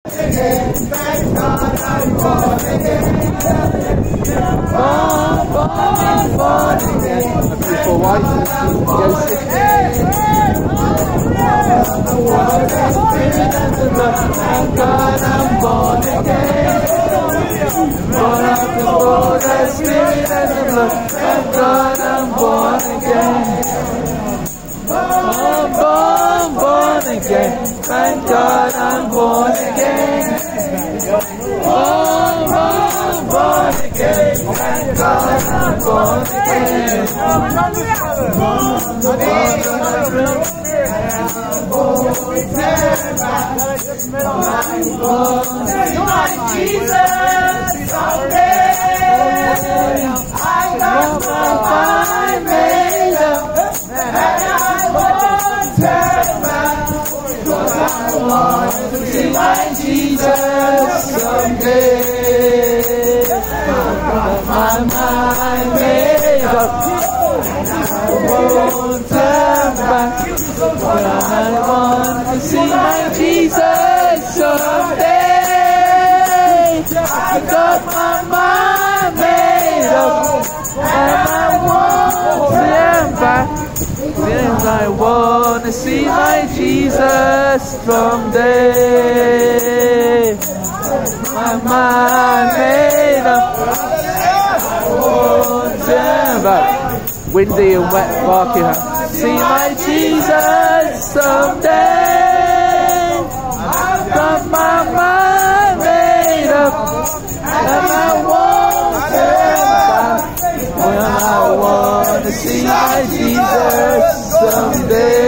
Born again. A beautiful wife, Joseph. The water, spirit and the blood. Thank God I'm born again. Born of the water, spirit and the blood. Thank God I'm born again. Born again. Thank God I'm born again. Born again. Thank God I'm born again. Jesus, someday I got my mind made up, and I won't turn back, 'cause I want to see my Jesus someday. My mind made up, and I won't turn back, but I want to see my Jesus someday. I got my mind made up, and I won't turn back, because I want to see my Jesus someday. My mind made up, I won't turn back. Windy and wet Barking. See my Jesus someday. I've got my mind made up, and I won't turn back, when I want to see my Jesus someday.